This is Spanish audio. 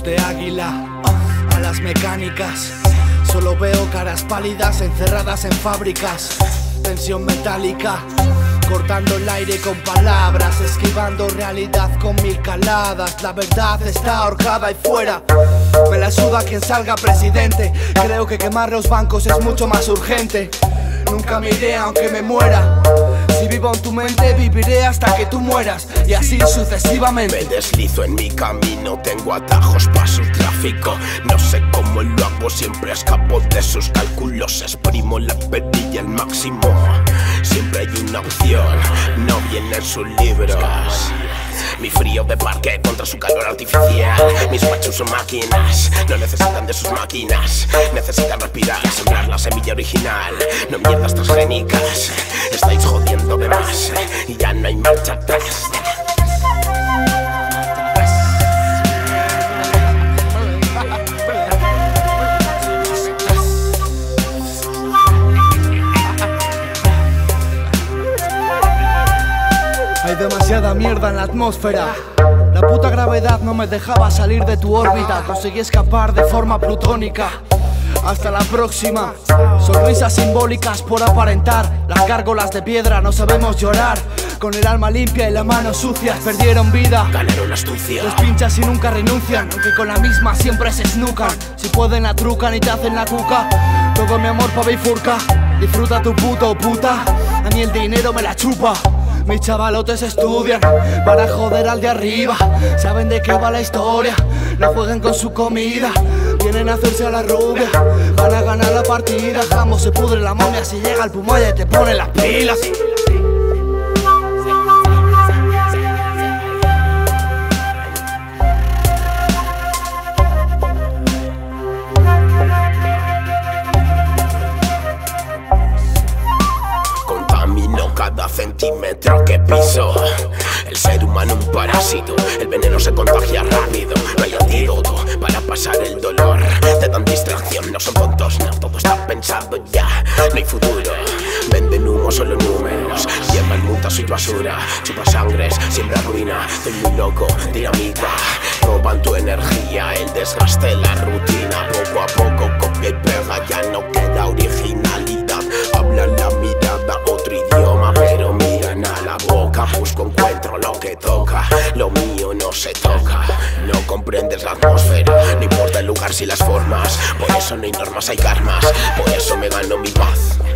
ojos de águila, alas mecánicas. Solo veo caras pálidas encerradas en fábricas. Tensión metálica, cortando el aire con palabras, esquivando realidad con mil caladas. La verdad está ahorcada y fuera. Me la suda quien salga presidente. Creo que quemar los bancos es mucho más urgente. Nunca me iré aunque me muera. Si vivo en tu mente, viviré hasta que tú mueras. Y así sucesivamente. Me deslizo en mi camino, tengo atajos para su tráfico. No sé cómo lo hago, siempre escapo de sus cálculos. Exprimo la perilla al máximo. Siempre hay una opción, no viene en sus libros. Mi frío de parque contra su calor artificial. Mis machos son máquinas, no necesitan de sus máquinas. Necesitan respirar, sembrar la semilla original. No mierdas transgénicas, estáis jodiendo de más y ya no hay marcha atrás. Hay demasiada mierda en la atmósfera. La puta gravedad no me dejaba salir de tu órbita. Conseguí escapar de forma plutónica. Hasta la próxima. Sonrisas simbólicas por aparentar. Las gárgolas de piedra no sabemos llorar. Con el alma limpia y la mano sucia perdieron vida. Ganaron la astucia. Los pinchas y nunca renuncian, aunque con la misma siempre se snucan. Si pueden la trucan y te hacen la cuca. Todo mi amor pa' bifurca. Disfruta tu puto o puta. A mí el dinero me la chupa. Mis chavalotes estudian para joder al de arriba. Saben de qué va la historia. No jueguen con su comida. Vienen a hacerse a la rubia. Van a ganar la partida. Jamás se pudre la momia. Si llega el Pumaya y te pone las pilas. Cada centímetro que piso. El ser humano un parásito. El veneno se contagia rápido. No hay antídoto para pasar el dolor. Te dan distracción, no son tontos. No, todo está pensado ya. No hay futuro. Venden humo, solo números. Llevan multas y basura. Chupa sangres, siembra ruina. Estoy muy loco, dinamita. Roban tu energía, el desgaste, la rutina. Poco a poco copia y pega. Ya no queda originalidad. Habla la mirada, otro idioma, pero miran a la boca. Busco, encuentro lo que toca. Lo mío no se toca. No comprendes la atmósfera. No importa el lugar si las formas. Por eso no hay normas, hay karmas. Por eso me gano mi paz.